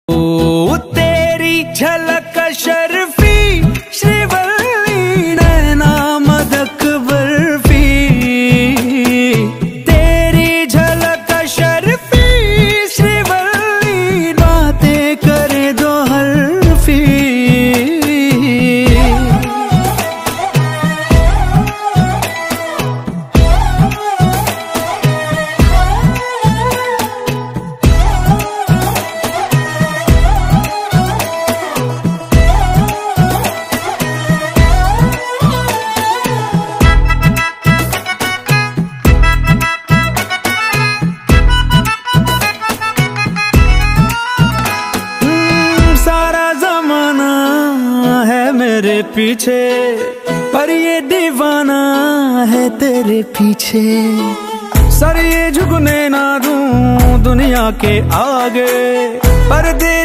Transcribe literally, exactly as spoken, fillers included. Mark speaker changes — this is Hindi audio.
Speaker 1: ओ तेरी झलक शर्फी श्रीवल्ली नैना मदक बर्फी, तेरी झलक शर्फी श्रीवल्ली बातें करे दो हल्फी। मेरे पीछे पर ये दीवाना है तेरे पीछे, सर ये झुकने ना दूं दुनिया के आगे, पर